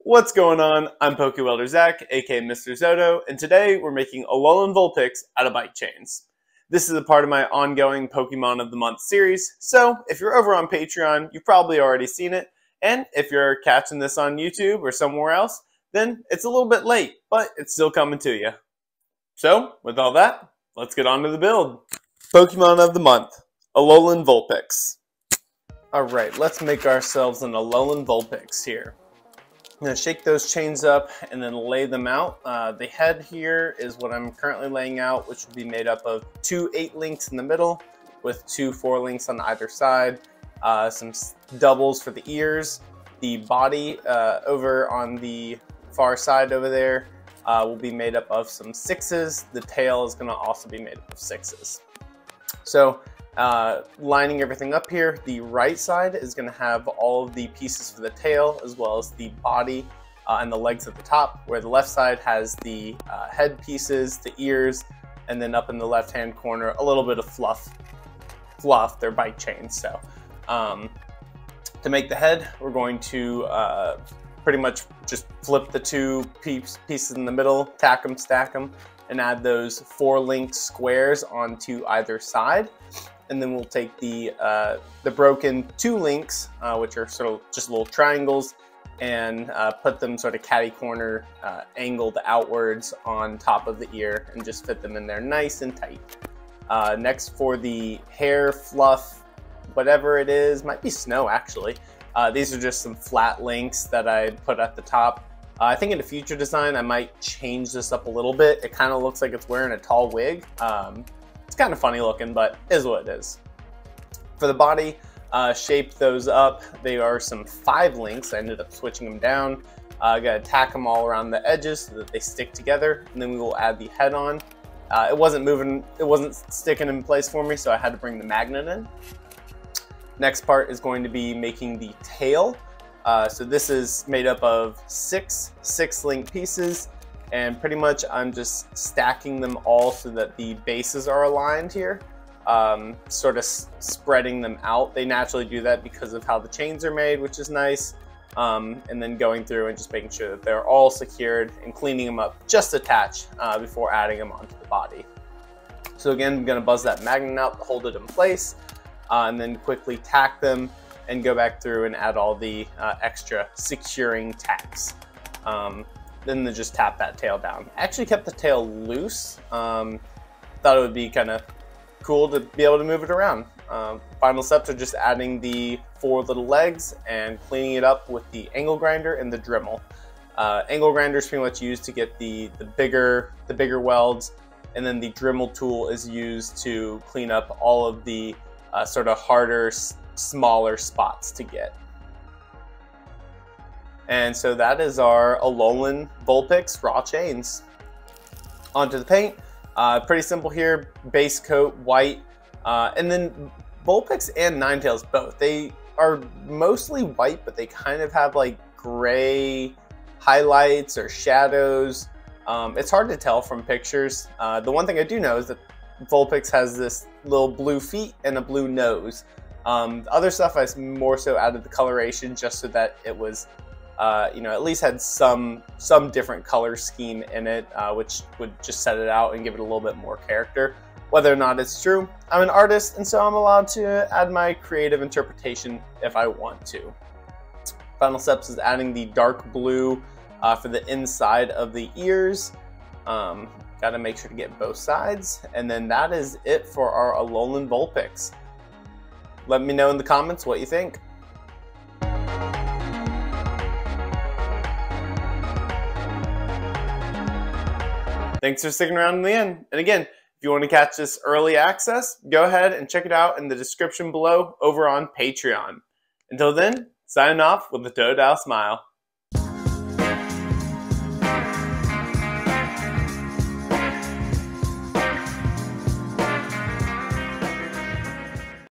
What's going on? I'm PokeWelder Zach, aka Mr. Zoto, and today we're making Alolan Vulpix out of bike chains. This is a part of my ongoing Pokemon of the Month series, so if you're over on Patreon, you've probably already seen it, and if you're catching this on YouTube or somewhere else, then it's a little bit late, but it's still coming to you. So, with all that, let's get on to the build. Pokemon of the Month, Alolan Vulpix. Alright, let's make ourselves an Alolan Vulpix here. I'm going to shake those chains up and then lay them out. The head here is what I'm currently laying out, which will be made up of 2 8 links in the middle with 2 4 links on either side. Some doubles for the ears. The body over on the far side over there will be made up of some 6s. The tail is going to also be made up of 6s. So lining everything up here, the right side is going to have all of the pieces for the tail as well as the body and the legs at the top, where the left side has the head pieces, the ears, and then up in the left hand corner a little bit of fluff. They're bike chains. So to make the head, we're going to pretty much just flip the 2 pieces in the middle, tack them, stack them, and add those 4 linked squares onto either side. And then we'll take the broken 2 links, which are sort of just little triangles, and put them sort of catty corner angled outwards on top of the ear and just fit them in there nice and tight. Next, for the hair fluff, whatever it is, might be snow actually. These are just some flat links that I put at the top. I think in a future design I might change this up a little bit. It kind of looks like it's wearing a tall wig. It's kind of funny looking, but is what it is. For the body, shape those up. They are some 5 links. I ended up switching them down. Gotta tack them all around the edges so that they stick together, and then we will add the head on. It wasn't moving, it wasn't sticking in place for me, so I had to bring the magnet in. Next part is going to be making the tail. So this is made up of 6 link pieces, and pretty much I'm just stacking them all so that the bases are aligned here, sort of spreading them out. They naturally do that because of how the chains are made, which is nice, and then going through and just making sure that they're all secured and cleaning them up just a touch before adding them onto the body. So again, I'm going to buzz that magnet out to hold it in place, and then quickly tack them and go back through and add all the extra securing tacks. Then just tap that tail down. Actually kept the tail loose. Thought it would be kind of cool to be able to move it around. Final steps are just adding the 4 little legs and cleaning it up with the angle grinder and the Dremel. Angle grinder is pretty much used to get the bigger welds, and then the Dremel tool is used to clean up all of the sort of harder, smaller spots to get. And so that is our Alolan Vulpix raw chains. Onto the paint. Pretty simple here. Base coat white, and then Vulpix and Ninetales both. They are mostly white, but they kind of have like gray highlights or shadows. It's hard to tell from pictures. The one thing I do know is that Vulpix has this little blue feet and a blue nose. The other stuff I more so added the coloration just so that it was, at least had some different color scheme in it, which would just set it out and give it a little bit more character. Whether or not it's true, I'm an artist, and so I'm allowed to add my creative interpretation if I want to. Final steps is adding the dark blue for the inside of the ears. Got to make sure to get both sides, and then that is it for our Alolan Vulpix. Let me know in the comments what you think. Thanks for sticking around in the end. And again, if you want to catch this early access, go ahead and check it out in the description below over on Patreon. Until then, signing off with a Totodile smile.